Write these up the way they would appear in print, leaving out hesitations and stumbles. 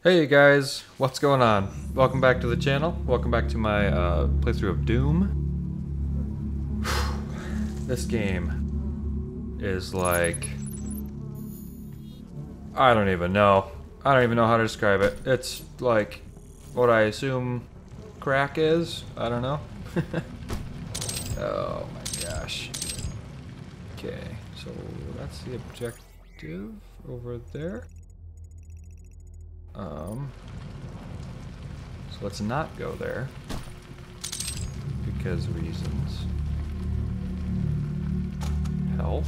Hey guys, what's going on? Welcome back to the channel. Welcome back to my playthrough of Doom. This game is like... I don't even know. I don't even know how to describe it. It's like what I assume crack is. I don't know. Oh my gosh. Okay, so that's the objective over there. So let's not go there because reasons. Health.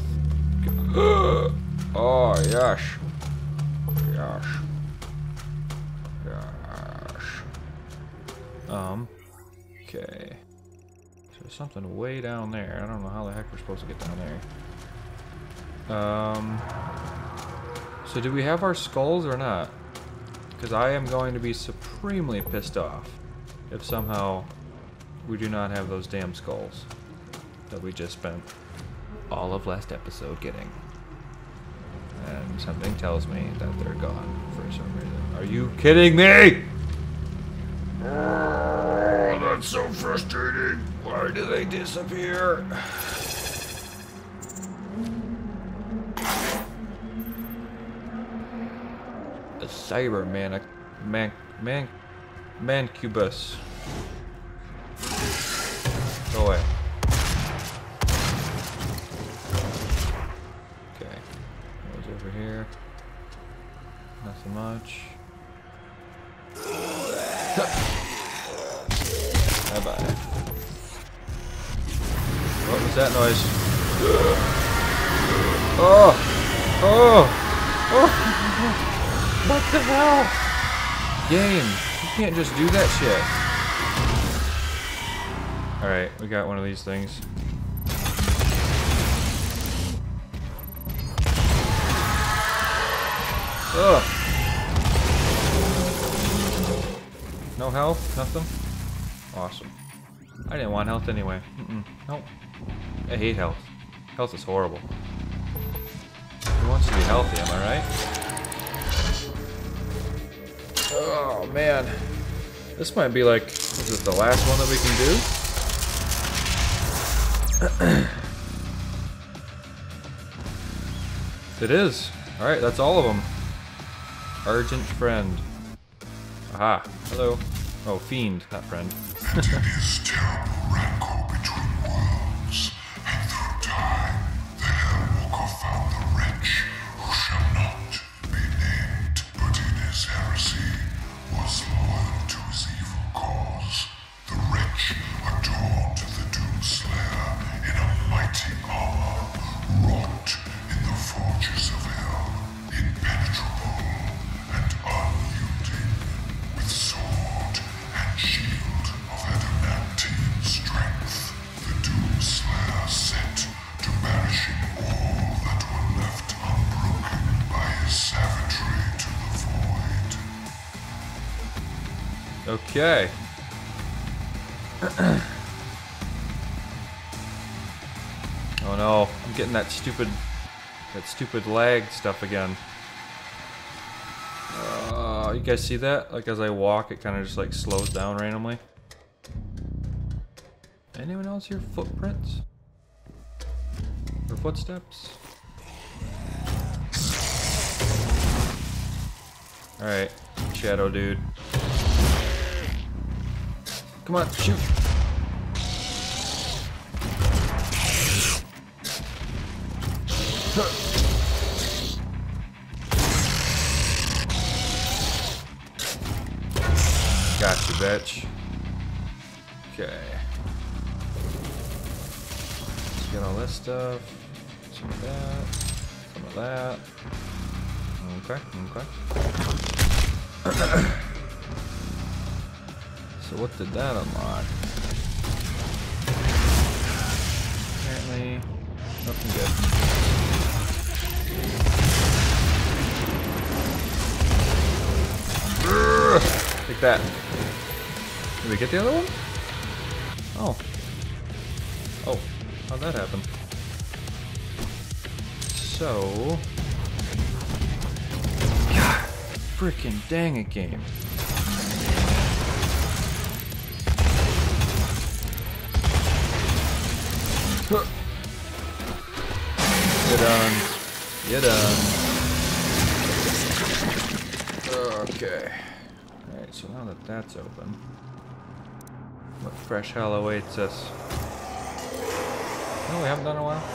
Oh yes, yes, yes. Okay. So there's something way down there. I don't know how the heck we're supposed to get down there. So do we have our skulls or not? Because I am going to be supremely pissed off if somehow we do not have those damn skulls that we just spent all of last episode getting. And something tells me that they're gone for some reason. Are you kidding me? Oh, that's so frustrating. Why do they disappear? A cyber mancubus. Go away. Okay. What's over here? Nothing much. Bye bye. What was that noise? Oh! Oh! Oh! What the hell? Game, you can't just do that shit. Alright, we got one of these things. Ugh. No health? Nothing? Awesome. I didn't want health anyway. Nope. I hate health. Health is horrible. Who wants to be healthy, am I right? Oh man, this might be like, is this the last one that we can do? It is. Alright, that's all of them. Argent friend. Aha, hello. Oh, fiend, not friend. And it is terrible rancor between worlds, and through time the Hellwalker found the wretch who shall not be named, but in his heresy was loyal to his evil cause. The wretch adorned the Doomslayer in a mighty armor, wrought in the forges of hell, impenetrable and unyielding, with sword and shield of adamantine strength. The Doomslayer set to banishing all that were left unbroken by his savagery to the void. Okay. Oh no, I'm getting that stupid lag stuff again. You guys see that? Like as I walk, it kind of just like slows down randomly. Anyone else hear footprints? Or footsteps? Alright, shadow dude. Come on, shoot! Gotcha, bitch. Okay. Let's get all this stuff. Some of that. Some of that. Okay, okay. So what did that unlock? Apparently, nothing good. Take that. Did we get the other one? Oh. Oh, how'd that happen? So... Frickin' dang it, game. You're done. You're done. Okay. Alright, so now that that's open, what fresh hell awaits us? No, we haven't done in a while.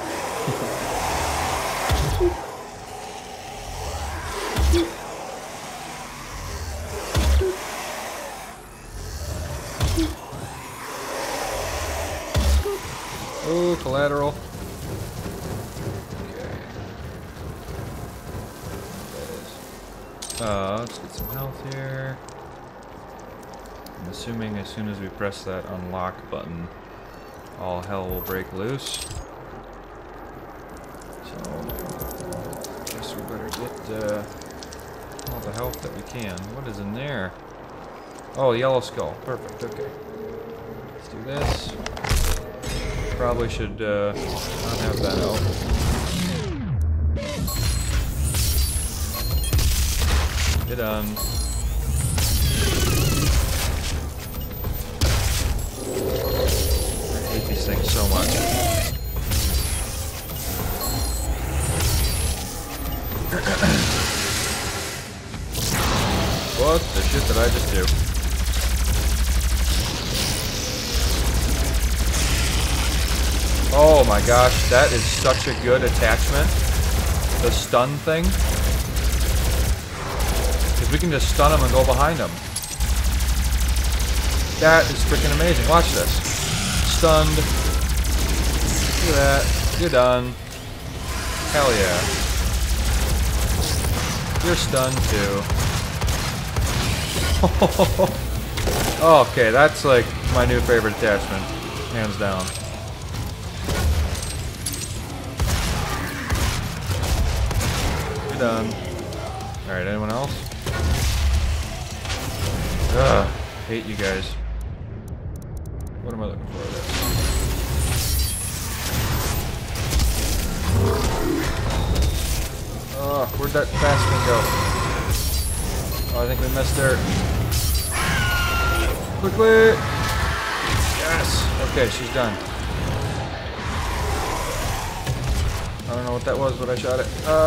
Oh, collateral. Let's get some health here. I'm assuming as soon as we press that unlock button, all hell will break loose. So, I guess we better get all the health that we can. What is in there? Oh, yellow skull. Perfect. Okay. Let's do this. Probably should not have that out. Get done. I hate these things so much. What the shit did I just do? Oh my gosh, that is such a good attachment. The stun thing. We can just stun him and go behind him. That is freaking amazing. Watch this. Stunned. Look at that. You're done. Hell yeah. You're stunned too. Okay, that's like my new favorite attachment. Hands down. You're done. Alright, anyone else? Ugh, hate you guys. What am I looking for? Oh, where'd that fast thing go? Oh, I think we missed there. Quickly! Yes! Okay, she's done. I don't know what that was, but I shot it.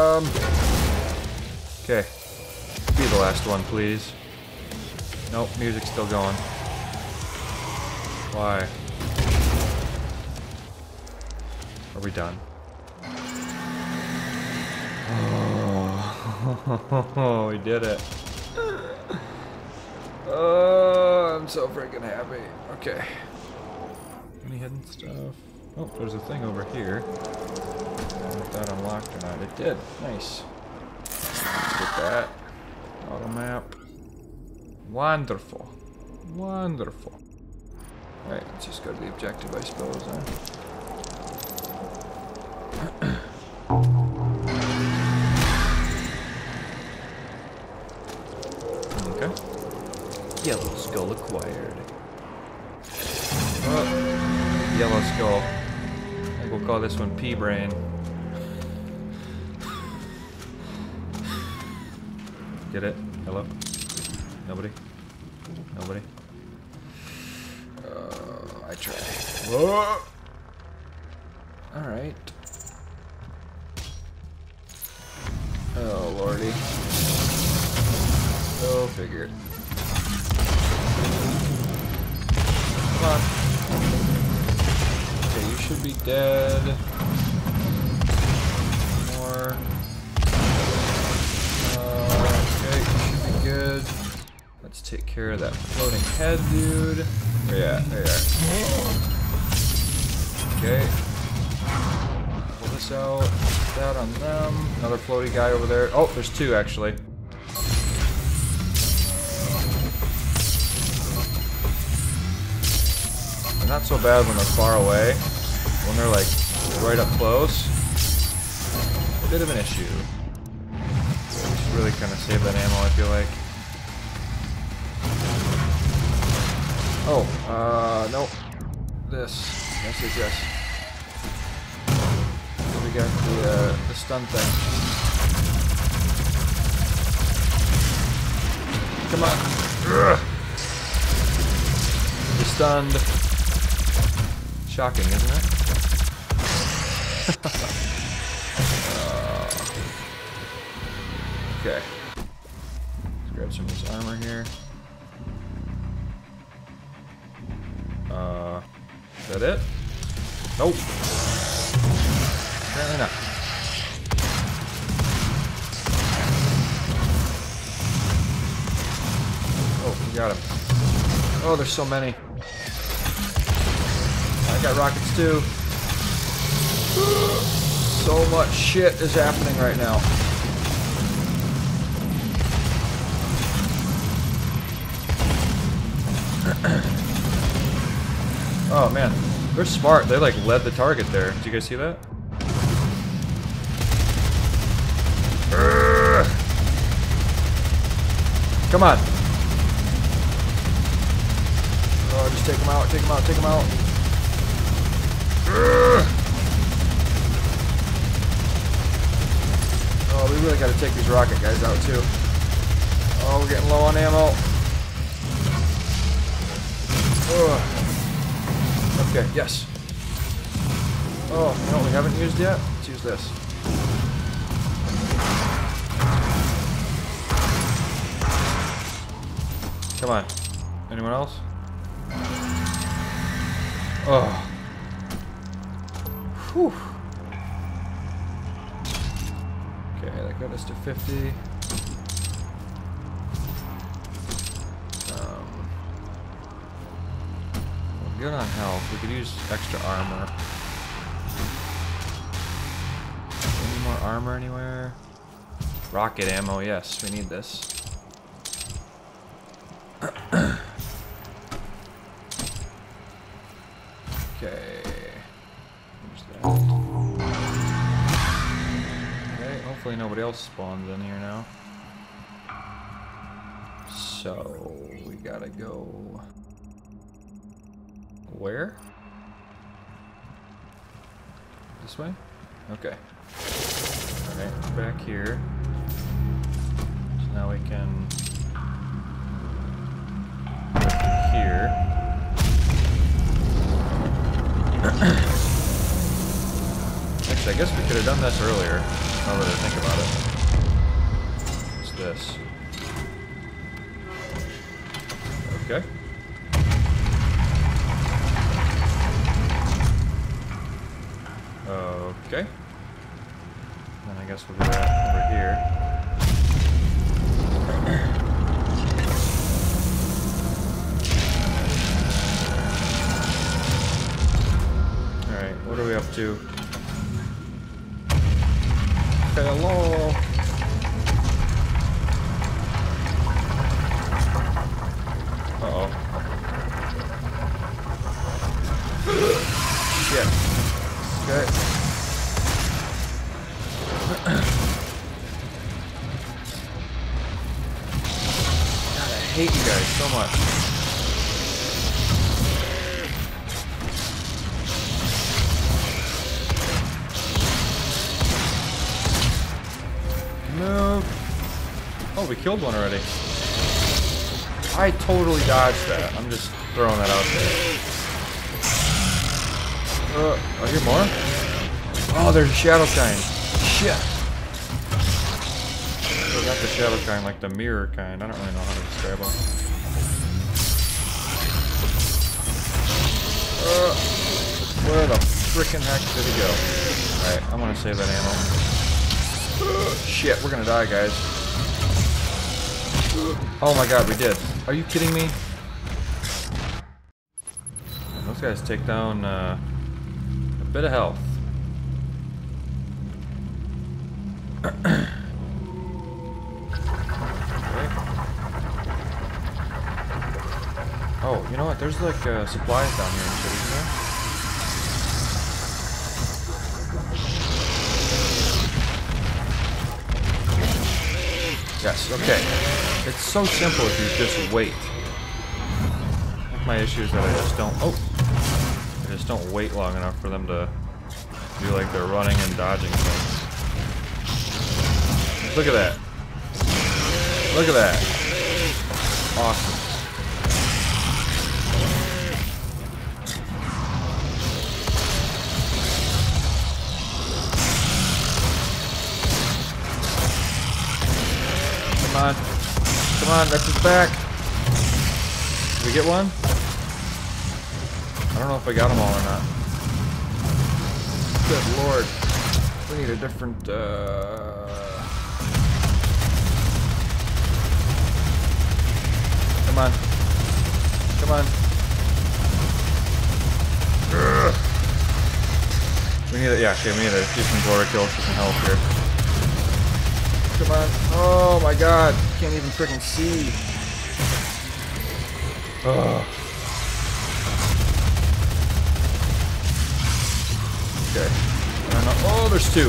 Okay. Be the last one, please. Nope, music's still going. Why? Are we done? Oh, we did it. Oh, I'm so freaking happy. Okay. Any hidden stuff? Oh, there's a thing over here. I don't know if that unlocked or not. It did. Nice. Let's get that. Auto map. Wonderful. Wonderful. Alright, let's just go to the objective, I suppose, huh? Okay. Yellow skull acquired. Oh, yellow skull. I think we'll call this one P-Brain. Get it? Hello? Nobody? Nobody? I try. Whoa! Alright. Oh, lordy. Go figure. Come on. Okay, you should be dead. More. Okay, you should be good. Let's take care of that floating head, dude. Where you at? There you are. Okay. Pull this out. Put that on them. Another floaty guy over there. Oh, there's two actually. They're not so bad when they're far away. When they're like right up close, a bit of an issue. We should really kind of save that ammo, I feel like. Oh, nope. This. Yes. We got the stun thing. Come on. Ugh. You're stunned. Shocking, isn't it? Okay. Let's grab some of this armor here. Is that it? Nope. Apparently not. Oh, we got him. Oh, there's so many. I got rockets too. So much shit is happening right now. Oh man, they're smart. They like led the target there. Did you guys see that? Come on. Oh, just take them out, take them out, take them out. Oh, we really gotta take these rocket guys out too. Oh, we're getting low on ammo. Okay, yes. Oh, no, we haven't used yet? Let's use this. Come on. Anyone else? Oh. Whew. Okay, that got us to 50. Good on health. We could use extra armor. Any more armor anywhere? Rocket ammo, yes, we need this. Okay. There's that. Okay, hopefully nobody else spawns in here now. So, we gotta go... Where? This way? Okay. Alright, back here. So now we can go here. Actually, I guess we could have done this earlier, now that I think about it. What's this? Okay. Okay. Then I guess we'll do that over here. Alright, what are we up to? Hello! Uh-oh. Shit. Okay. God, I hate you guys so much. Move. Oh, we killed one already. I totally dodged that. I'm just throwing that out there. I hear more? Oh, there's a Shadowkind. Shit. I got the Shadowkind, like the mirror kind. I don't really know how to describe them. Where the frickin' heck did he go? Alright, I'm gonna save that ammo. Shit, we're gonna die, guys. Oh my god, we did. Are you kidding me? Those guys take down a bit of health. Okay. Oh, you know what? There's like supplies down here and shit, isn't there? Yes, okay. It's so simple if you just wait. My issue is that I just don't... Oh! I just don't wait long enough for them to do like they're running and dodging things. Look at that. Look at that. Awesome. Come on. Come on, that's his back. Did we get one? I don't know if I got them all or not. Good lord. We need a different, Come on. Come on. Ugh. We need to, yeah, okay, we need to do some Dora kills for some health here. Come on. Oh my god. Can't even freaking see. Oh. Okay. I don't know. Oh, there's two.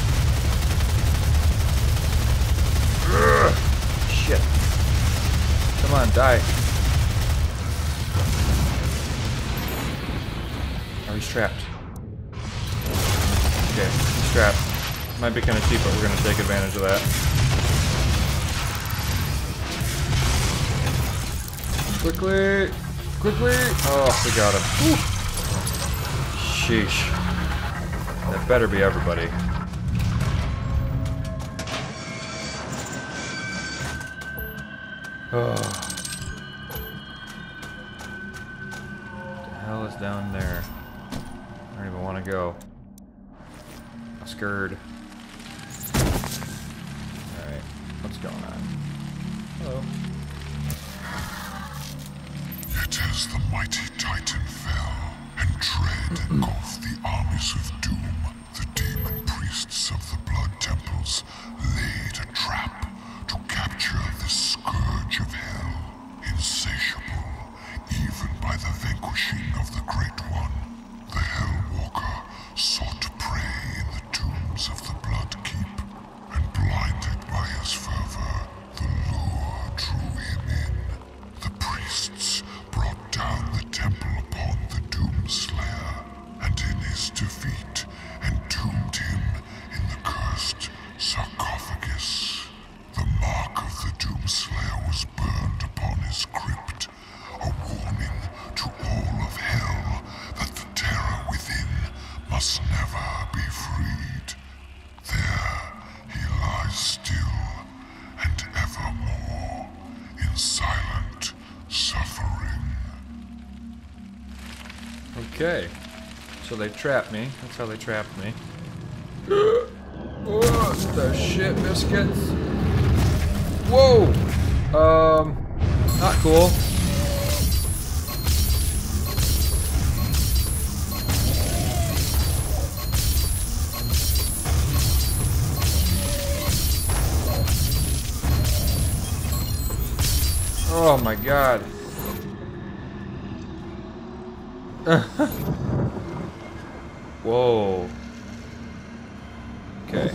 Ugh. Shit. Come on, die. Oh, he's trapped. Okay, he's trapped. Might be kind of cheap, but we're going to take advantage of that. Quickly! Quickly! Oh, we got him. Whew. Sheesh. That better be everybody. Oh. What the hell is down there? I don't even want to go. I'm scared. Alright, what's going on? Hello. Yet as the mighty Titan fell, and dread engulfed the armies of doom, the demon priests of the blood temples laid a trap to capture this scourge of hell, insatiable even by the vanquishing of the Great One. The Hellwalker sought prey in the tombs of the Blood Keep, and blinded by his fervor, the lure drew him in. The priests brought down the temple upon the Doomslayer, and in his defeat entombed him in the cursed sarcophagus. The mark of the Doomslayer was burned upon his crypt, a warning to all of hell that the terror within must never be freed. There he lies still and evermore in silent suffering. Okay. So they trapped me. That's how they trapped me. What the shit, biscuits? Whoa! Not cool. Oh my god. Whoa. Okay.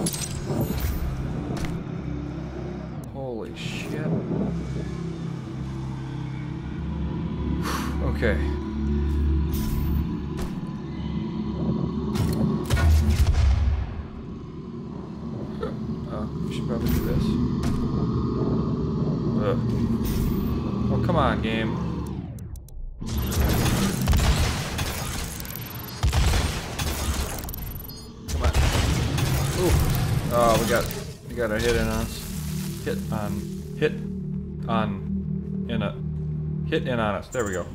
Holy shit. Okay. Oh, we should probably do this. Ugh. Oh, come on, game. Come on. Ooh. Oh, we got a hit in us. Hit in on us. There we go. Ugh.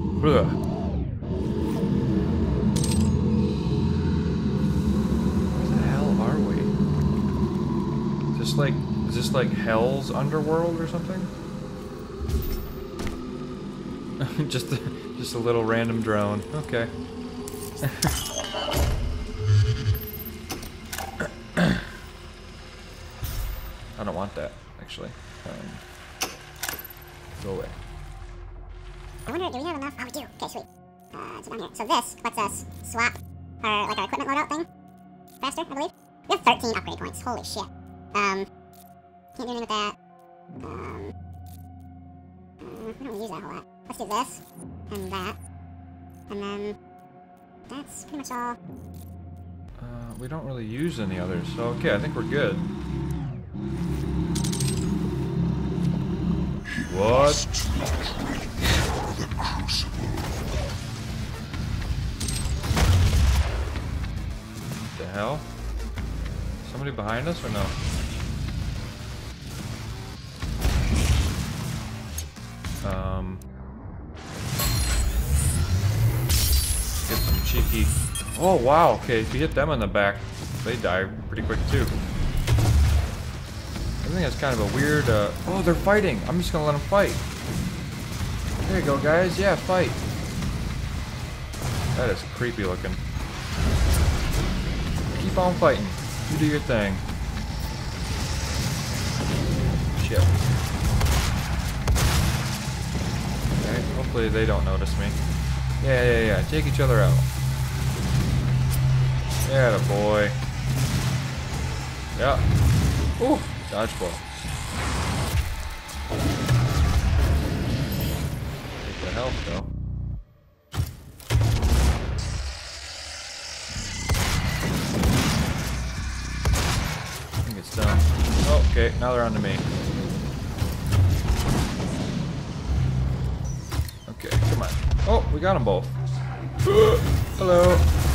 Where the hell are we? Is this like Hell's Underworld or something? just a little random drone. Okay. I don't want that, actually. Go away. I wonder, do we have enough? Oh, we do. Okay, sweet. So down here. So this lets us swap our equipment loadout thing faster, I believe. We have 13 upgrade points. Holy shit. Can't do anything with that. I don't really use that a whole lot. Let's do this and that, and then that's pretty much all. We don't really use any others, so okay, I think we're good. He What? The crucible. The hell? Somebody behind us or no? Get some cheeky. Oh wow, okay, if you hit them in the back, they die pretty quick too. I think that's kind of a weird, oh, they're fighting. I'm just gonna let them fight. There you go, guys. Yeah, fight. That is creepy looking. Keep on fighting. You do your thing. Shit. Okay, hopefully they don't notice me. Yeah. Take each other out. Yeah, boy. Yeah. Ooh. Dodgeball. Take the health though. I think it's done. Oh, okay, now they're onto me. Okay, come on. Oh, we got them both. Hello.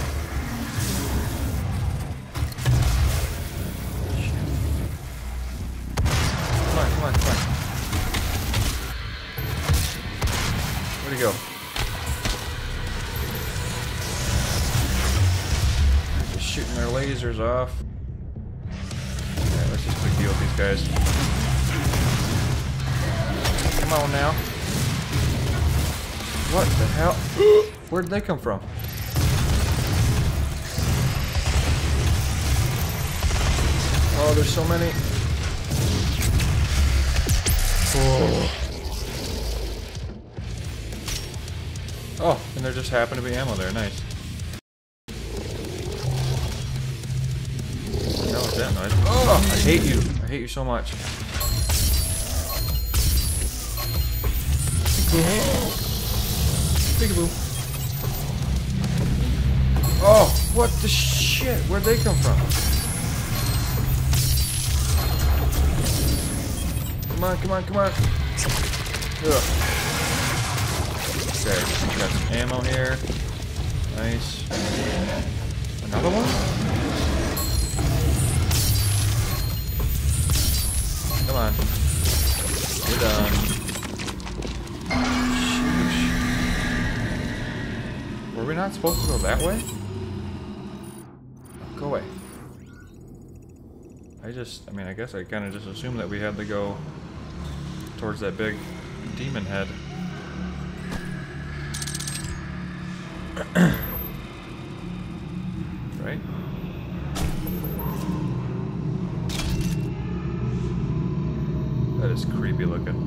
Come on. Where'd he go? Just shooting their lasers off. Alright, let's just quick deal with these guys. Come on now. What the hell? Where'd they come from? Oh, there's so many. Oh, and there just happened to be ammo there. Nice. That was that noise. Oh, I hate you. I hate you so much. Peekaboo. Oh, what the shit? Where'd they come from? Come on. Ugh. Okay, got some ammo here. Nice. Another one? Come on. We're done. Sheesh. Were we not supposed to go that way? Go away. I guess I kind of just assumed that we had to go towards that big demon head. Right? That is creepy looking.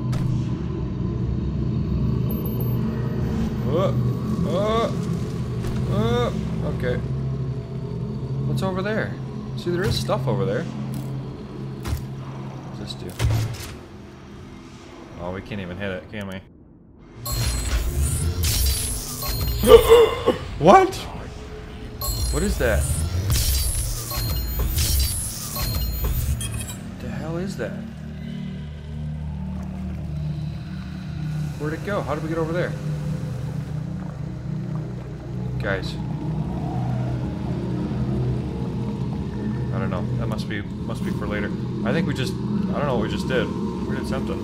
Okay. What's over there? See, there is stuff over there. What's this do? Oh, we can't even hit it, can we? What? What is that? What the hell is that? Where'd it go? How did we get over there? Guys. I don't know. That must be for later. I think we just, I don't know what we just did. We did something.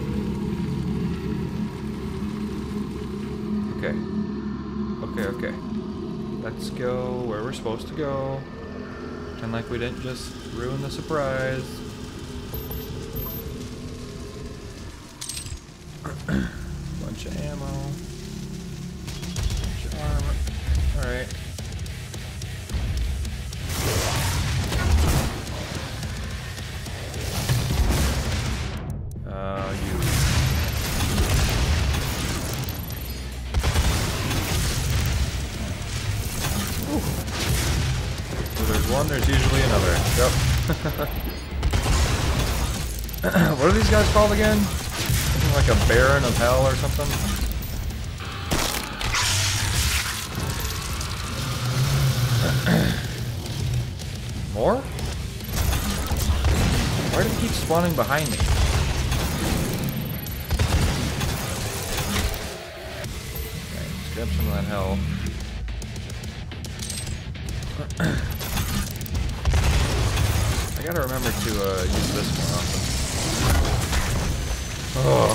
Okay. Let's go where we're supposed to go. Pretend like we didn't just ruin the surprise. Bunch of ammo. Bunch of armor. Alright. You. So there's one, there's usually another. Yep. What are these guys called again? Something like a Baron of Hell or something? More? Why do they keep spawning behind me? Grab some of that health. I gotta remember to use this more often. Oh,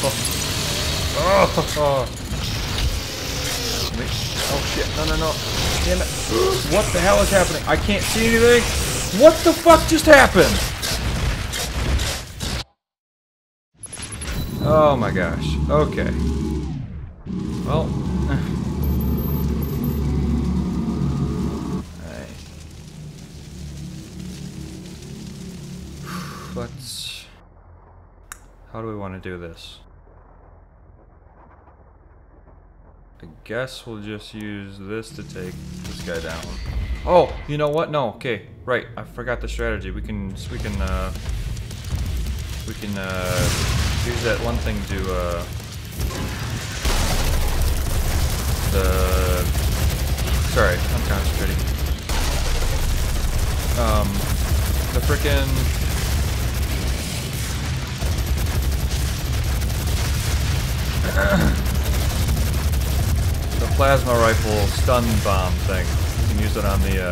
oh shit! No! Damn it! What the hell is happening? I can't see anything. What the fuck just happened? Oh my gosh. Okay. Well. Let's... How do we want to do this? I guess we'll just use this to take this guy down. Oh, you know what? No, okay, right. I forgot the strategy. We can use that one thing to sorry, I'm concentrating. The frickin' the plasma rifle stun bomb thing. You can use it on the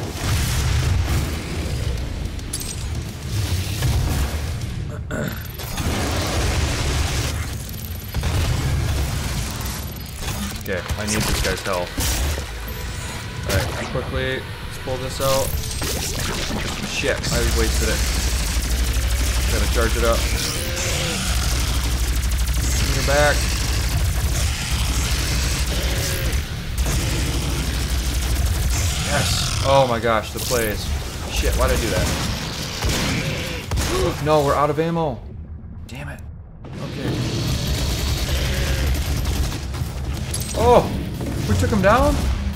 okay, I need this guy's help. Alright, quickly, let's pull this out. Shit, I wasted it. Gotta charge it up. Bring it back. Yes! Oh my gosh, the plays. Shit, why'd I do that? No, we're out of ammo. Damn it. Okay. Oh! We took him down?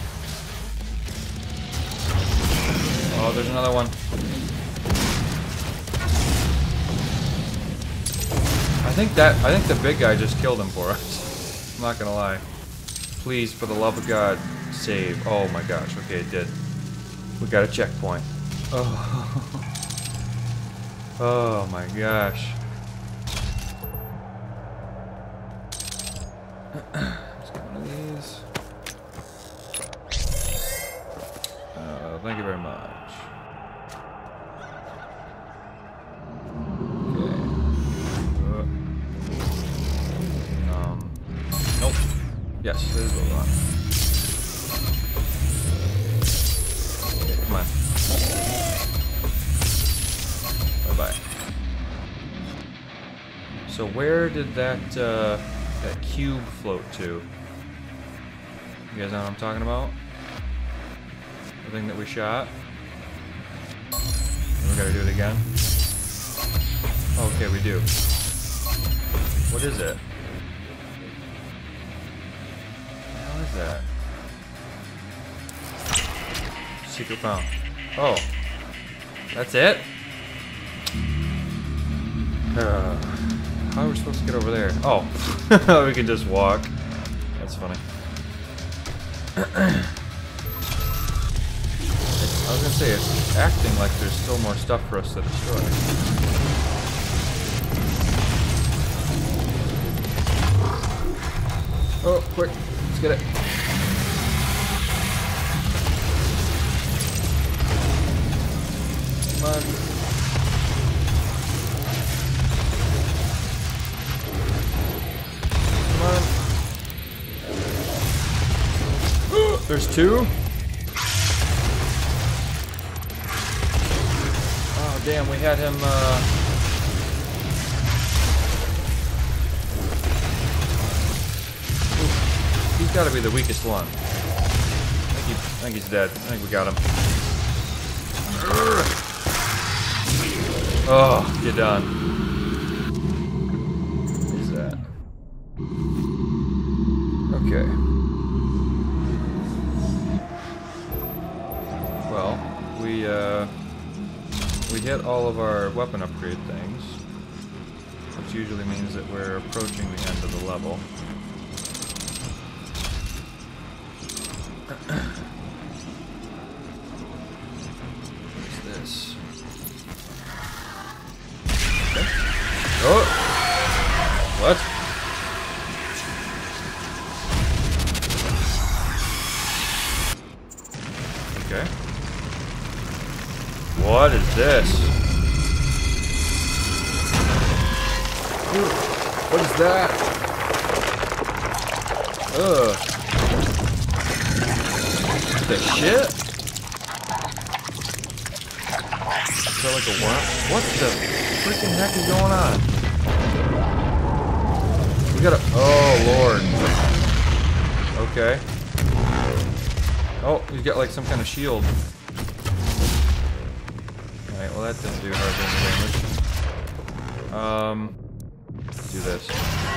Oh, there's another one. I think the big guy just killed him for us. I'm not gonna lie. Please, for the love of God, save. Oh my gosh, okay, it did. We got a checkpoint. Oh. Oh my gosh. Let's get one of these. Thank you very much. Nope. Yes, this is what we want. Okay, come on. Bye-bye. So where did that cube float to? You guys know what I'm talking about? The thing that we shot? And we gotta do it again? Okay, we do. What is it? What is that? Secret found. Oh. That's it? How are we supposed to get over there? Oh. We can just walk. That's funny. I was gonna say, it's acting like there's still more stuff for us to destroy. Oh, quick, let's get it. Come on. Come on. There's two? Oh, damn, we had him, he's gotta be the weakest one. I think he's dead. I think we got him. Oh, you're done. What is that? Okay. Well, we hit all of our weapon upgrade things, which usually means that we're approaching the end of the level. What's this? Okay. Oh! What? this? Dude, what is that? Ugh. What the shit? Is that like a worm? What the freaking heck is going on? We gotta. Oh, Lord. Okay. Oh, he's got like some kind of shield. Alright, well that didn't do hardly any damage. Let's do this.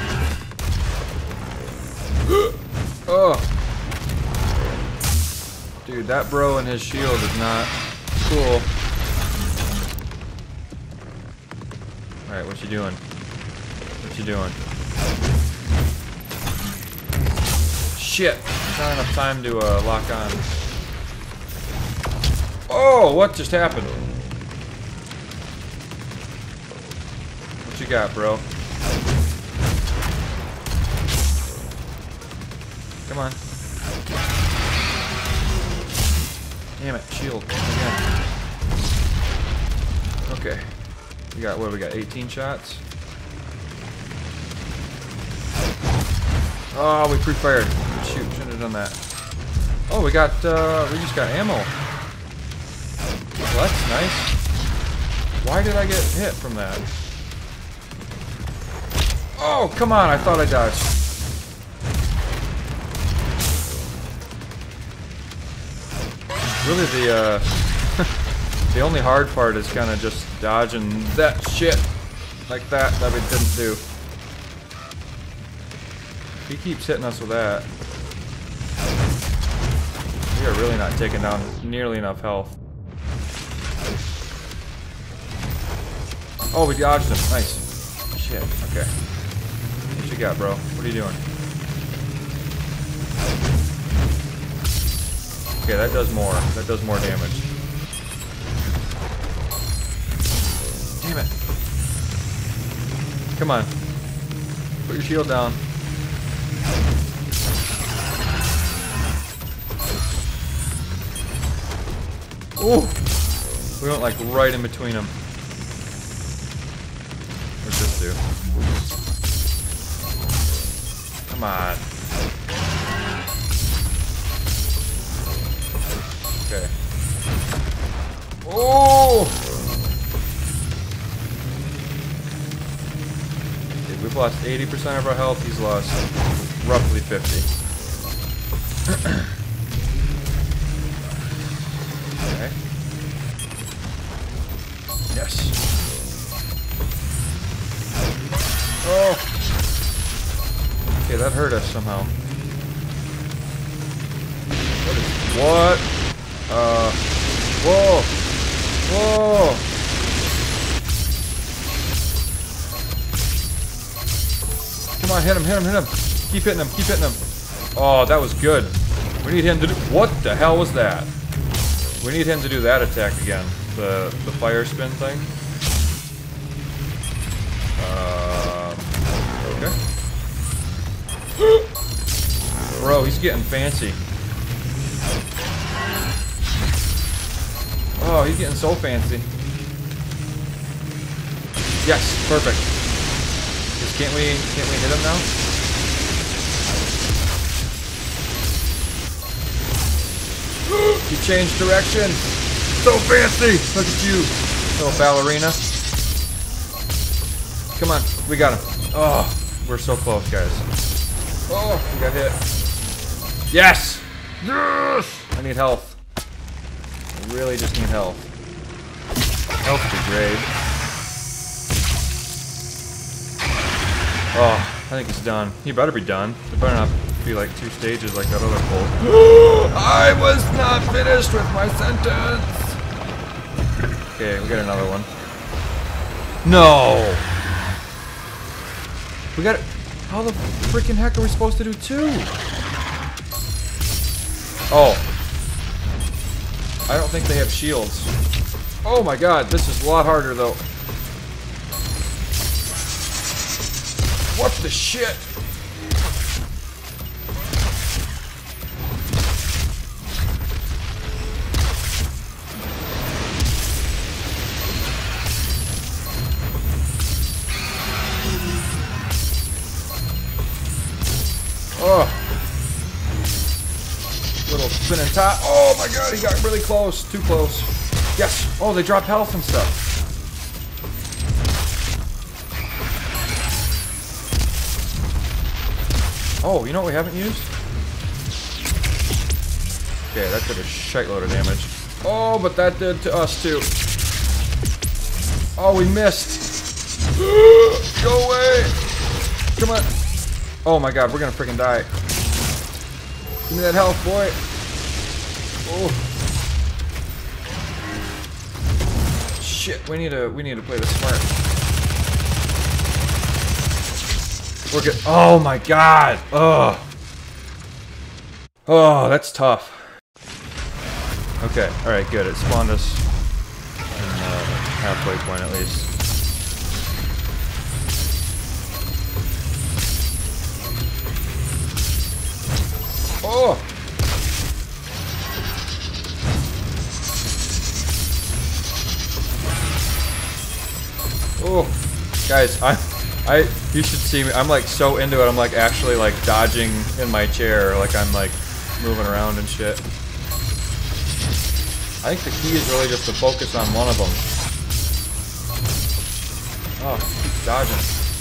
Oh! Dude, that bro and his shield is not cool. Alright, what you doing? What you doing? Shit! Not enough time to lock on. Oh, what just happened? What you got, bro? Come on. Damn it, shield. Again. Okay. We got, what do we got? 18 shots? Oh, we pre-fired. Shoot, shouldn't have done that. Oh, we got, we just got ammo. Well, that's nice. Why did I get hit from that? Oh, come on, I thought I dodged. Really, the, the only hard part is kind of just dodging that shit like that we didn't do. He keeps hitting us with that. We are really not taking down nearly enough health. Oh, we dodged him. Nice. Shit. Okay. What you got, bro? What are you doing? Okay, that does more. That does more damage. Damn it. Come on. Put your shield down. Ooh! We went like right in between them. What's this do? Come on. Okay. Oh! Okay, we've lost 80% of our health. He's lost roughly 50. Okay. Yes. Oh! Okay, that hurt us somehow. What? Whoa! Whoa! Come on, hit him, hit him, hit him! Keep hitting him, keep hitting him! Oh, that was good. We need him to do. What the hell was that? We need him to do that attack again. The fire spin thing. Okay. Bro, he's getting fancy. Oh, he's getting so fancy. Yes, perfect. Just can't we hit him now? You changed direction. So fancy. Look at you, little ballerina. Come on, we got him. Oh, we're so close, guys. Oh, we got hit. Yes. Yes. I need health. I really just need health. Health degrade. Oh, I think it's done. He better be done. It better not be like 2 stages like that other pull. I was not finished with my sentence. Okay, we got another one. No. We got it. How the freaking heck are we supposed to do 2? Oh. I don't think they have shields. Oh my god, this is a lot harder though. What the shit? spinning top. Oh my god, he got really close. Too close. Yes. Oh, they dropped health and stuff. Oh, you know what we haven't used? Okay, that did a shitload of damage. Oh, but that did to us too. Oh, we missed. Go away. Come on. Oh my god, we're gonna freaking die. Give me that health, boy. Oh. Shit, we need to play this smart. We're good. Oh my god. Oh. Oh, that's tough. Okay, alright, good. It spawned us in halfway point at least. Oh! Oh, guys, you should see me. I'm like so into it. I'm like actually like dodging in my chair, like I'm like moving around and shit. I think the key is really just to focus on one of them. Oh, keep dodging.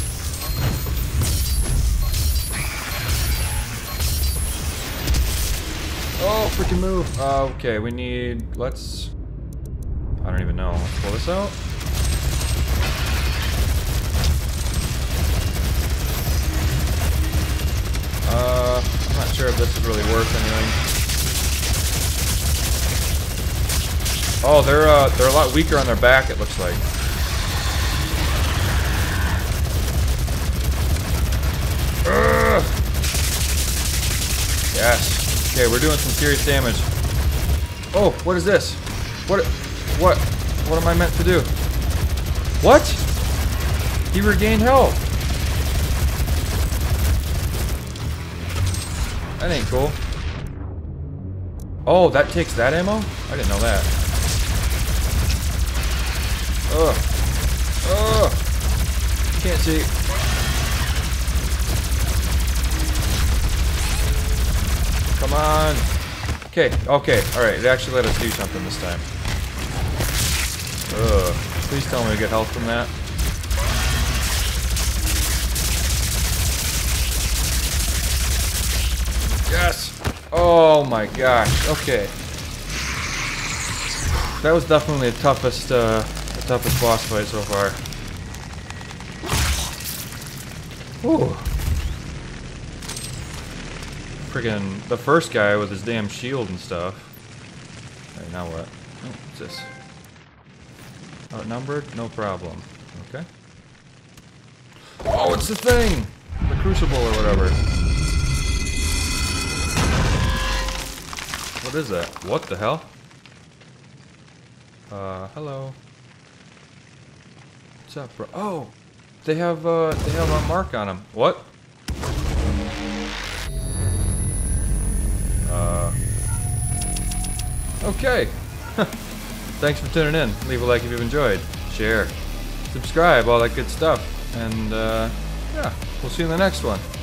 Oh, freaking move. Okay, we need, I don't even know. Let's pull this out. I'm not sure if this is really worth anything. Oh, they're a lot weaker on their back, it looks like. Yes. Okay, we're doing some serious damage. Oh, what is this? What am I meant to do? What? He regained health. That ain't cool. Oh, that takes that ammo? I didn't know that. Ugh. Ugh. Can't see. Come on. Okay, okay, alright. It actually let us do something this time. Ugh. Please tell me we get health from that. Yes! Oh my gosh, okay. That was definitely the toughest boss fight so far. Whew. Friggin' the first guy with his damn shield and stuff. Alright, now what? Oh, what's this? Outnumbered? No problem. Okay. Oh, it's the thing! The crucible or whatever. What is that? What the hell? Hello. What's up, bro? Oh! They have a mark on them. What? Okay. Thanks for tuning in. Leave a like if you've enjoyed. Share. Subscribe, all that good stuff. And, yeah, we'll see you in the next one.